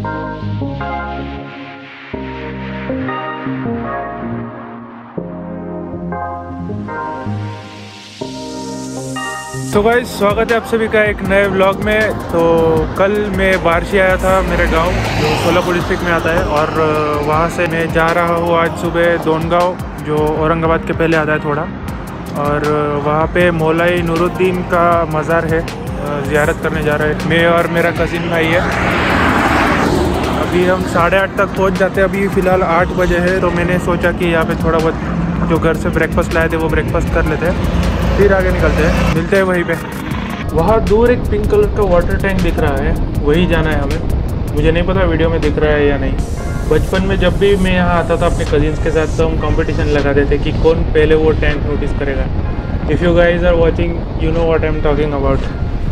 तो गाइस, स्वागत है आप सभी का एक नए व्लॉग में। तो कल मैं वारशी आया था, मेरे गांव जो सोलापुर डिस्ट्रिक्ट में आता है, और वहां से मैं जा रहा हूँ आज सुबह दोनगांव, जो औरंगाबाद के पहले आता है थोड़ा। और वहाँ पे मौलाई नूरुद्दीन का मज़ार है, ज़ियारत करने जा रहे हैं मैं और मेरा कज़िन भाई है। अभी हम 8:30 तक पहुँच जाते हैं। अभी फ़िलहाल 8 बजे है, तो मैंने सोचा कि यहाँ पे थोड़ा बहुत जो घर से ब्रेकफास्ट लाए थे वो ब्रेकफास्ट कर लेते हैं, फिर आगे निकलते हैं, मिलते हैं वहीं पे। वहाँ दूर एक पिंक कलर का वाटर टैंक दिख रहा है, वही जाना है हमें। मुझे नहीं पता वीडियो में दिख रहा है या नहीं। बचपन में जब भी मैं यहाँ आता था अपने कजिन्स के साथ, तो हम कंपटीशन लगाते थे कि कौन पहले वो टैंक नोटिस करेगा। If you guys are watching, you know what I am talking about.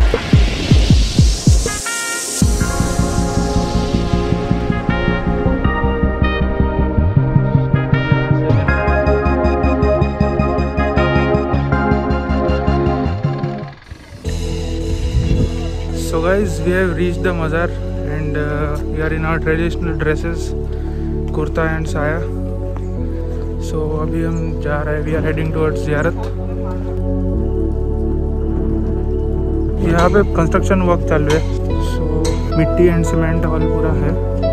So guys, we have reached the mazar and we are in our traditional dresses, kurta and saya. So अभी हम जा रहे हैं, we are heading towards ज़ियारत। यहाँ पे construction work चल रहा है, so मिट्टी एंड सीमेंट वाला पूरा है।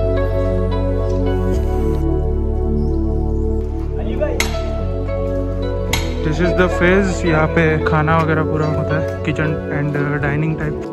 दिस इज द फेज, यहाँ पे खाना वगैरह पूरा होता है, kitchen and dining type.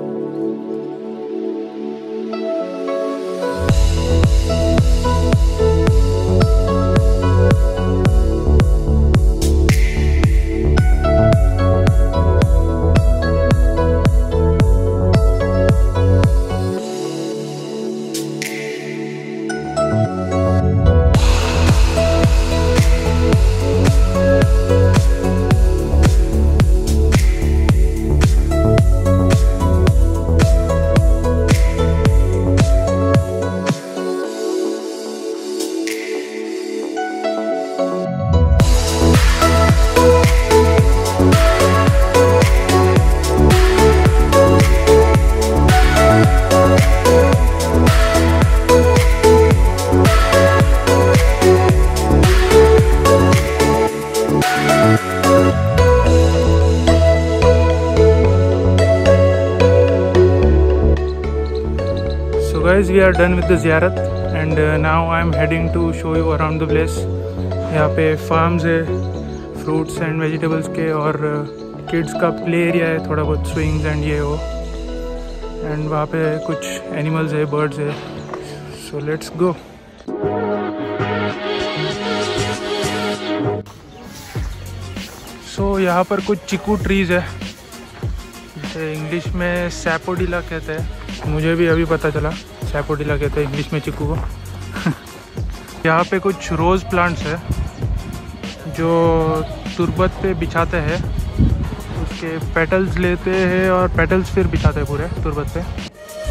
Guys, we are done with the ज़ियारत and now I am heading to show you around the place। यहाँ पे फार्म्स है फ्रूट्स एंड वेजिटेबल्स के, और किड्स का प्ले एरिया है, थोड़ा बहुत स्विंग्स एंड ये हो, एंड वहाँ पे कुछ एनिमल्स है, बर्ड्स है। So let's go. सो यहाँ पर कुछ चिकू ट्रीज़ है, जिसे इंग्लिश में सैपोडिला कहते हैं। मुझे भी अभी पता चला, सैपोडिला कहते हैं इंग्लिश में चिकू को। यहाँ पे कुछ रोज़ प्लांट्स है जो तुरबत पे बिछाते हैं, उसके पेटल्स लेते हैं और पेटल्स फिर बिछाते हैं पूरे तुरबत पे।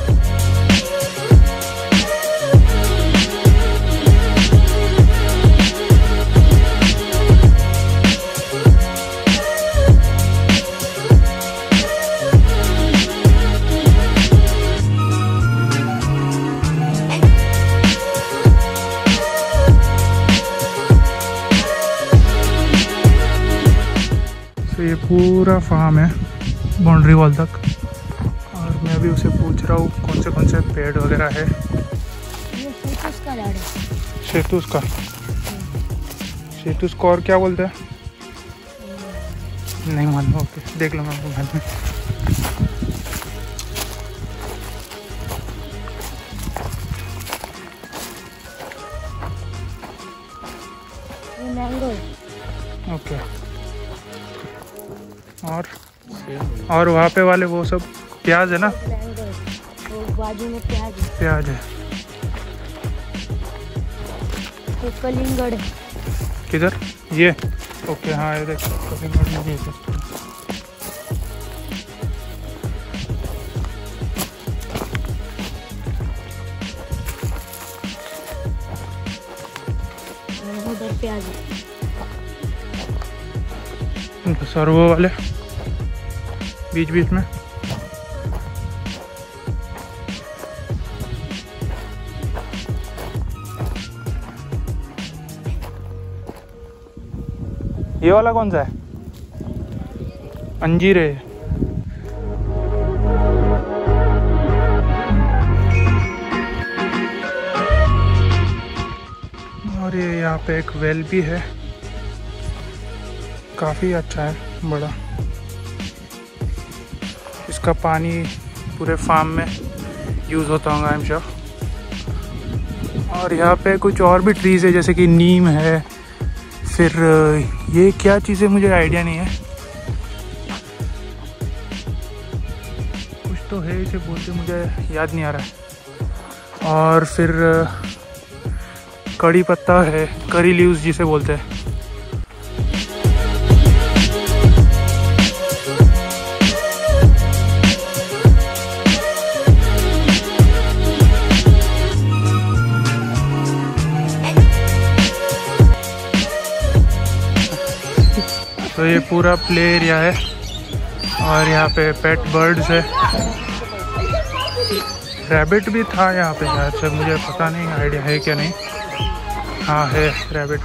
तो ये पूरा फार्म है बाउंड्री वॉल तक, और मैं अभी उसे पूछ रहा हूँ कौन से पेड़ वगैरह है। ये शहतूश का झाड़ है। शहतूश का? शहतूश को और क्या बोलते हैं? नहीं मालूम। ओके, देख लो मैं मोबाइल में। ये मैंगो है। ओके, और वहाँ पे वाले वो सब प्याज है ना? मैंगो है, वो बाजू में प्याज है। प्याज है। तो कलिंगड़ है। किधर? ये? ओके, हाँ ये देख, कलिंगड़ में भी है। उधर प्याज है। और वो वाले बीच बीच में ये वाला कौन सा है? अंजीर है। और ये यहाँ पे एक वेल भी है, काफ़ी अच्छा है, बड़ा। इसका पानी पूरे फार्म में यूज़ होता होगा, आई एम श्योर। और यहाँ पे कुछ और भी ट्रीज़ है, जैसे कि नीम है, फिर ये क्या चीज़ है मुझे आइडिया नहीं है, कुछ तो है इसे बोलते, मुझे याद नहीं आ रहा है। और फिर कड़ी पत्ता है, करी लीव्स जिसे बोलते हैं। तो ये पूरा प्ले एरिया है और यहाँ पे पेट बर्ड्स है। रैबिट भी था यहाँ पे शायद से, मुझे पता नहीं, आइडिया है क्या नहीं। हाँ है रैबिट।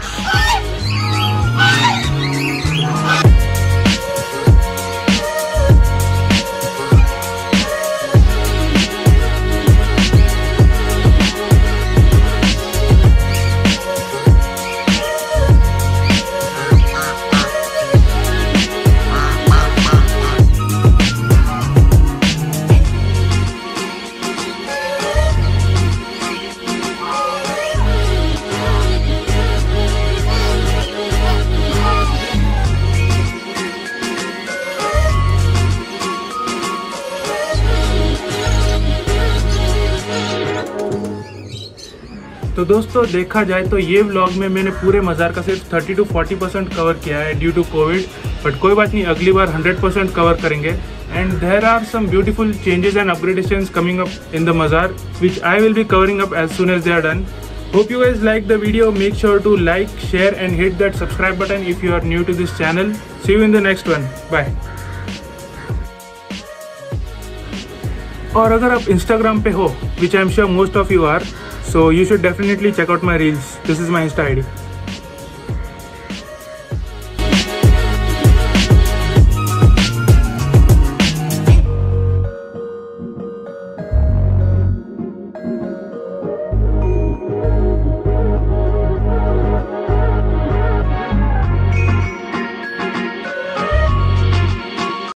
तो दोस्तों देखा जाए तो ये व्लॉग में मैंने पूरे मज़ार का सिर्फ 30 to 40% कवर किया है ड्यू टू कोविड, बट कोई बात नहीं, अगली बार 100% कवर करेंगे। And there are some beautiful changes and upgradations coming up in the मज़ार which I will be covering up as soon as they are done. Hope you guys like the video. Make sure to like, share and hit that subscribe button if you are new to this channel. See you in the next one. Bye. और अगर आप Instagram पे हो, which I am sure most of you are, so you should definitely check out my reels. This is my Insta ID.